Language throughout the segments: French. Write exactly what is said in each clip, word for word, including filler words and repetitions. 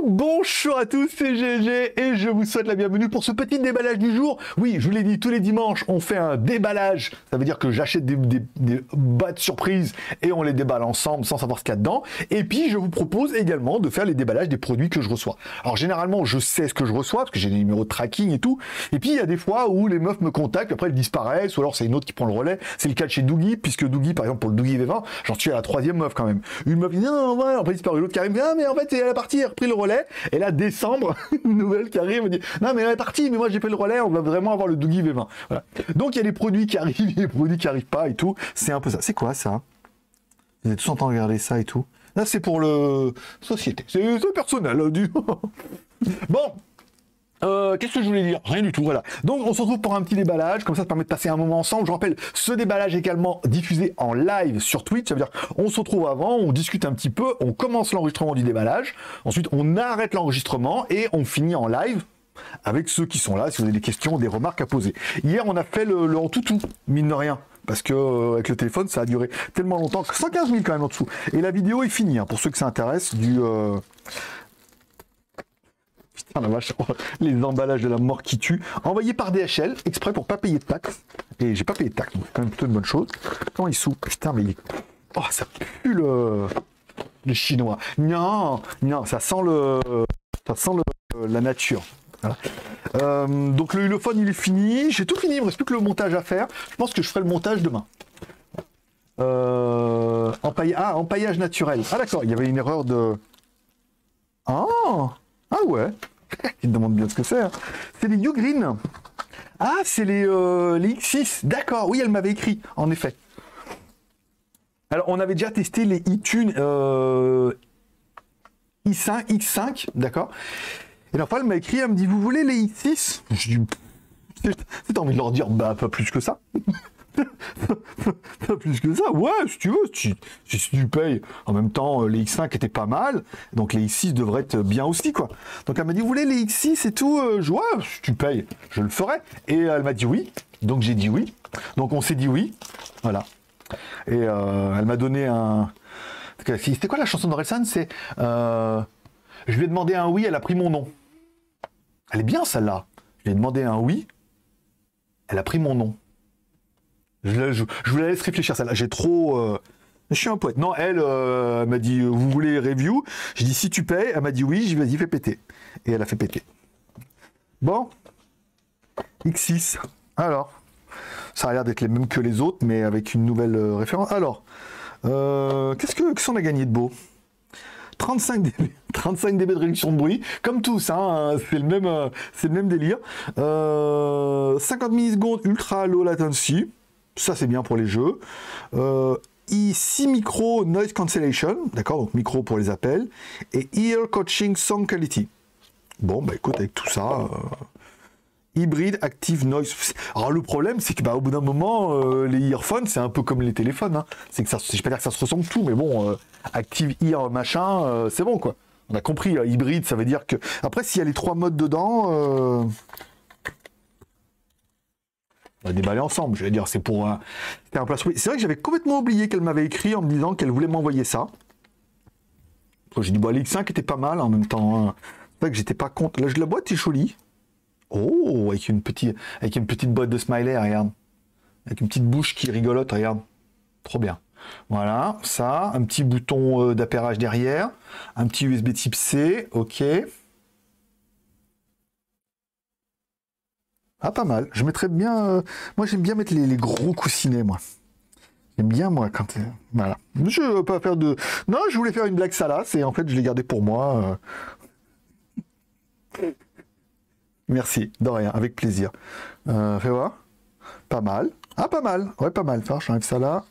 Bonjour à tous, c'est G G et je vous souhaite la bienvenue pour ce petit déballage du jour. Oui, je vous l'ai dit, tous les dimanches, on fait un déballage. Ça veut dire que j'achète des, des, des boîtes surprises et on les déballe ensemble sans savoir ce qu'il y a dedans. Et puis, je vous propose également de faire les déballages des produits que je reçois. Alors, généralement, je sais ce que je reçois parce que j'ai des numéros de tracking et tout. Et puis, il y a des fois où les meufs me contactent, après elles disparaissent, ou alors c'est une autre qui prend le relais. C'est le cas de chez Doogie, puisque Doogie, par exemple, pour le Doogie V vingt, j'en suis à la troisième meuf quand même. Une meuf dit non, ouais, après disparu. L'autre qui arrive, ah, mais en fait, elle est partie, elle a repris le relais. Et là, décembre, une nouvelle qui arrive, me dit non, mais elle est partie, mais moi j'ai fait le relais, on va vraiment avoir le Doogie V vingt. Voilà. Donc il y a des produits qui arrivent, des produits qui arrivent pas et tout. C'est un peu ça. C'est quoi ça? Vous êtes tous en train de regarder ça et tout. Là, c'est pour le société. C'est personnel. Du... bon. Euh, Qu'est-ce que je voulais dire? Rien du tout, voilà. Donc on se retrouve pour un petit déballage, comme ça ça permet de passer un moment ensemble. Je rappelle, ce déballage est également diffusé en live sur Twitch, ça veut dire on se retrouve avant, on discute un petit peu, on commence l'enregistrement du déballage, ensuite on arrête l'enregistrement et on finit en live avec ceux qui sont là, si vous avez des questions, des remarques à poser. Hier on a fait le, le en toutou, mine de rien. Parce que euh, avec le téléphone, ça a duré tellement longtemps, cent quinze mille quand même en dessous. Et la vidéo est finie, hein, pour ceux que ça intéresse, du... Euh... Putain la vache, les emballages de la mort qui tue, envoyés par D H L, exprès pour pas payer de taxes. Et j'ai pas payé de taxes, donc c'est quand même plutôt une bonne chose. Comment il soupe? Putain, mais il... Oh, ça pue le... le chinois. Non, non, ça sent le... Ça sent le... la nature. Voilà. Euh, donc le hulophone, il est fini. J'ai tout fini, il me reste plus que le montage à faire. Je pense que je ferai le montage demain. Euh... Empaille... Ah, empaillage naturel. Ah d'accord, il y avait une erreur de... Ah, ah ouais. Il me demande bien ce que c'est. Hein. C'est les Ugreen. Ah, c'est les, euh, les X six. D'accord, oui, elle m'avait écrit, en effet. Alors, on avait déjà testé les iTunes euh, i cinq, X cinq, d'accord. Et la fois, elle m'a écrit, elle me dit, vous voulez les X six? Je dis, c'est envie de leur dire, bah, pas plus que ça. Pas plus que ça, ouais, si tu veux, si, si, si tu payes. En même temps, les X cinq étaient pas mal, donc les X six devraient être bien aussi, quoi. Donc elle m'a dit, vous voulez les X six et tout? euh, je, ouais, si tu payes, je le ferai. Et elle m'a dit oui, donc j'ai dit oui. Donc on s'est dit oui, voilà. Et euh, elle m'a donné un... C'était quoi la chanson d'Orelsan? C'est... Euh... Je lui ai demandé un oui, elle a pris mon nom. Elle est bien, celle-là. Je lui ai demandé un oui, elle a pris mon nom. Je, je, je vous la laisse réfléchir, celle-là. J'ai trop... Euh... Je suis un poète. Non, elle, euh, elle m'a dit, vous voulez review? J'ai dit, si tu payes. Elle m'a dit oui. J'ai dit, vas-y, fais péter. Et elle a fait péter. Bon. X six. Alors. Ça a l'air d'être les mêmes que les autres, mais avec une nouvelle euh, référence. Alors. Euh, Qu'est-ce que qu'est-ce qu'on a gagné de beau? trente-cinq décibels, trente-cinq décibels de réduction de bruit, comme tous, hein, c'est le même, euh, c'est le même délire. Euh, cinquante millisecondes ultra low latency. Ça, c'est bien pour les jeux. Euh, six micro noise cancellation, d'accord, donc micro pour les appels, et ear coaching sound quality. Bon, bah écoute, avec tout ça, euh, hybride active noise. Alors le problème, c'est que bah, au bout d'un moment, euh, les earphones, c'est un peu comme les téléphones. Hein. C'est que ça, je vais pas dire que ça se ressemble tout, mais bon, euh, active ear machin, euh, c'est bon quoi. On a compris, euh, hybride, ça veut dire que après, s'il y a les trois modes dedans. Euh... On va déballer ensemble, je vais dire, c'est pour un, un place. C'est vrai que j'avais complètement oublié qu'elle m'avait écrit en me disant qu'elle voulait m'envoyer ça. J'ai dit, bon, l'X cinq était pas mal en même temps. Hein. C'est vrai que j'étais pas contre. Là, la boîte est jolie. Oh, avec une petite, avec une petite boîte de smiley, regarde. Avec une petite bouche qui rigolote, regarde. Trop bien. Voilà, ça, un petit bouton euh, d'appairage derrière, un petit U S B type C, ok. Ah, pas mal. Je mettrais bien... Euh... Moi, j'aime bien mettre les, les gros coussinets, moi. J'aime bien, moi, quand... Euh... Voilà. Je ne veux pas faire de... Non, je voulais faire une blague salace, et en fait, je l'ai gardé pour moi. Euh... Merci, de rien, avec plaisir. Euh, fais voir. Pas mal. Ah, pas mal. Ouais, pas mal. Enfin, j'enlève ça là.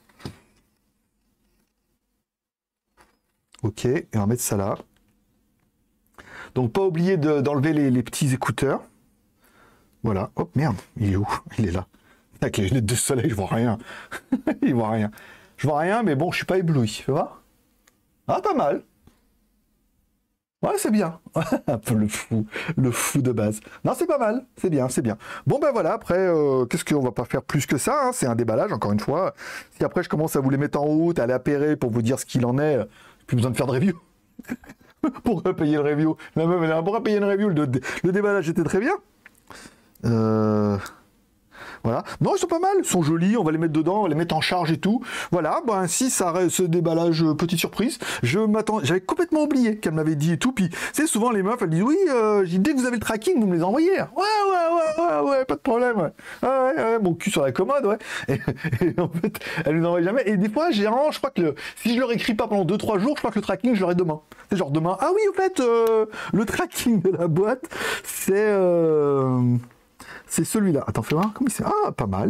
Ok, et on va mettre ça là. Donc, pas oublier d'enlever de, les, les petits écouteurs. Voilà. Hop, merde. Il est où? Il est là. Avec les lunettes de soleil, je vois rien. Il voit rien. Je vois rien, mais bon, je suis pas ébloui. Tu vois? Ah, pas mal. Ouais, c'est bien. Un peu le fou. Le fou de base. Non, c'est pas mal. C'est bien, c'est bien. Bon, ben voilà. Après, euh, qu'est-ce qu'on va pas faire plus que ça, hein? C'est un déballage, encore une fois. Si après, je commence à vous les mettre en route, à les appairer pour vous dire ce qu'il en est, plus besoin de faire de review. Pourquoi payer le review? La meuf, elle a pourquoi payer une review? Le, le déballage était très bien. Euh... Voilà. Non, ils sont pas mal, ils sont jolis, on va les mettre dedans, on va les mettre en charge et tout. Voilà, bah ainsi, ça reste ce déballage, euh, petite surprise. Je m'attends, j'avais complètement oublié qu'elle m'avait dit et tout. Puis, tu sais, souvent les meufs, elles disent oui, euh, dès que vous avez le tracking, vous me les envoyez. Ouais, ouais, ouais, ouais, ouais, pas de problème. Ouais, ouais, ouais, ouais mon cul sur la commode, ouais. Et, et en fait, elle nous envoie jamais. Et des fois, généralement, je crois que le, si je leur écris pas pendant deux trois jours, je crois que le tracking, je l'aurai demain. C'est genre demain. Ah oui, au fait, euh, le tracking de la boîte, c'est. Euh... C'est celui-là. Attends, fais voir. Comment c'est? Ah, pas mal.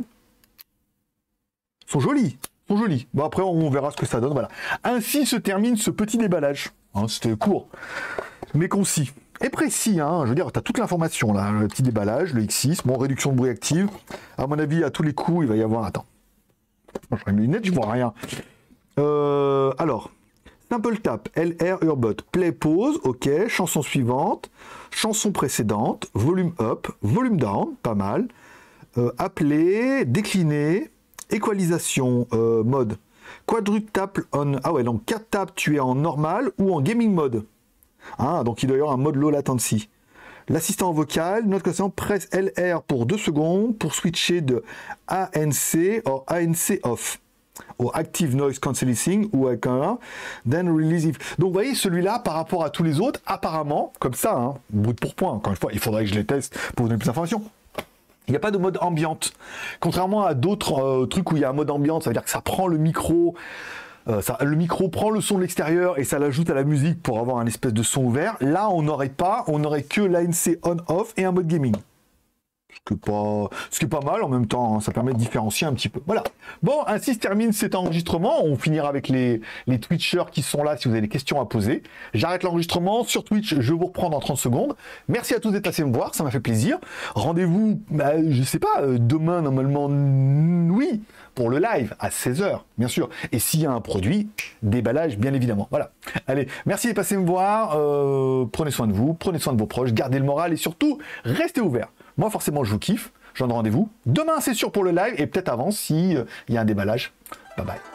Ils sont jolis. Ils sont jolis. Bon, après, on verra ce que ça donne. Voilà. Ainsi se termine ce petit déballage. Hein, c'était court, mais concis. Et précis, hein. Je veux dire, tu as toute l'information, là. Le petit déballage, le X six, bon, réduction de bruit active. À mon avis, à tous les coups, il va y avoir... Attends. Je mes lunettes, je vois rien. Euh, alors... Simple Tap, L R Urbot, Play, Pause, ok, chanson suivante, chanson précédente, volume up, volume down, pas mal, euh, appeler, décliner, équalisation, euh, mode, quadruple tap on, ah ouais, donc quatre taps, tu es en normal ou en gaming mode, ah, donc il doit y avoir un mode low latency. L'assistant vocal, notre question, presse L R pour deux secondes pour switcher de A N C ou A N C off. Au Active Noise Cancelling ou avec un then release if. Donc vous voyez, celui-là, par rapport à tous les autres, apparemment, comme ça, hein, bout pour point, encore une fois, il faudrait que je les teste pour vous donner plus d'informations. Il n'y a pas de mode ambiante. Contrairement à d'autres euh, trucs où il y a un mode ambiante, ça veut dire que ça prend le micro, euh, ça, le micro prend le son de l'extérieur et ça l'ajoute à la musique pour avoir un espèce de son ouvert. Là, on n'aurait pas, on n'aurait que l'A N C on-off et un mode gaming. Ce qui est pas, ce qui est pas mal en même temps, hein, ça permet de différencier un petit peu. Voilà. Bon, ainsi se termine cet enregistrement. On finira avec les, les Twitchers qui sont là si vous avez des questions à poser. J'arrête l'enregistrement sur Twitch, je vous reprends dans trente secondes. Merci à tous d'être passés me voir, ça m'a fait plaisir. Rendez-vous, bah, je sais pas, euh, demain normalement, oui, pour le live à seize heures, bien sûr. Et s'il y a un produit, déballage, bien évidemment. Voilà. Allez, merci d'être passés me voir. Euh, prenez soin de vous, prenez soin de vos proches, gardez le moral et surtout, restez ouverts. Moi, forcément, je vous kiffe. Je donne rendez-vous. Demain, c'est sûr pour le live et peut-être avant si il euh, y a un déballage. Bye bye.